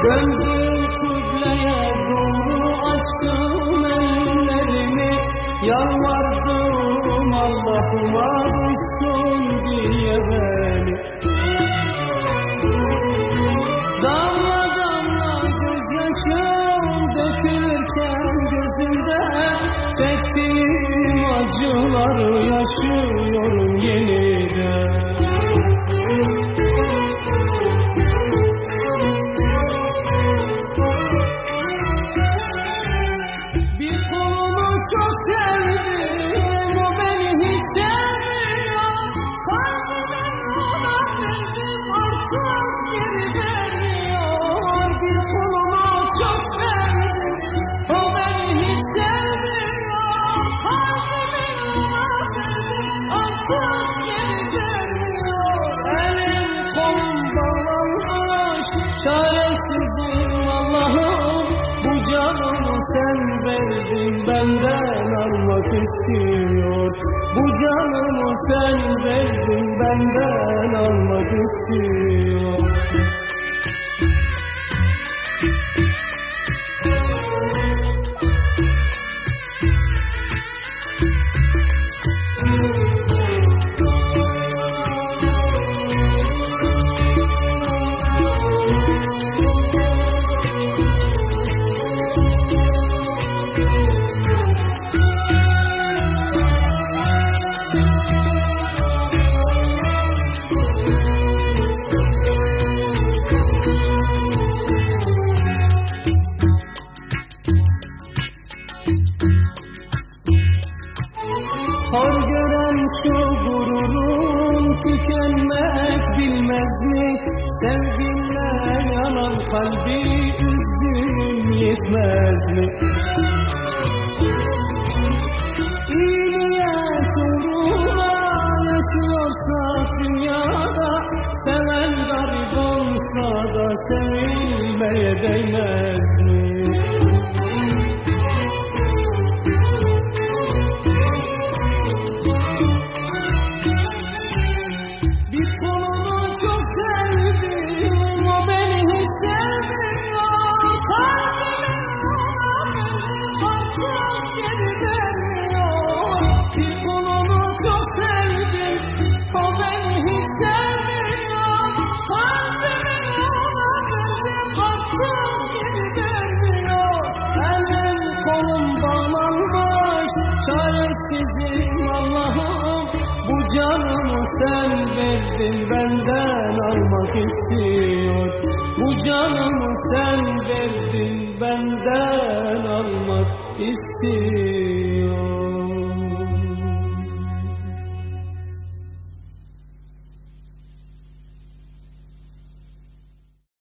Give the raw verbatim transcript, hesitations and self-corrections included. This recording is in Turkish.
Döndüm kıbleye doğru açtım ellerimi, yalvardım Allah'ıma duysun diye beni. Damla damla gözyaşım dökülürken gözümde, çektiğim acıları yaşıyorum yeniden. Çok sevdim, o beni hiç sevmiyor. Kalbimi ona verdim, artık geri vermiyor. Bir kulumu çok sevdim, o beni hiç sevmiyor. Kalbimi ona verdim, artık geri vermiyor. Elim kolum bağlanmış, çaresizim Allah'ım. Bu canımı sen verdin, benden almak istiyor. Bu canımı sen verdin, benden almak istiyor. Hor gören şu gururum tükenmek bilmez mi? Sevginle yanan kalbi üzdüğüm yetmez mi? İyi niyet uğruna yaşıyorsak dünyada, seven garip olsa da sevilmeye değmez mi? Çok sevdim, o beni hiç sevmiyor. Kalbimi ona verdim, artık geri vermiyor. Bir kulumu çok sevdim, o beni hiç sevmiyor. Kalbimi ona verdim, artık geri vermiyor. Elim kolum bağlanmış, çaresizim Allah'ım. Bu canımı sen verdin, benden almak istiyor. Bu canımı sen verdin, benden almak istiyor.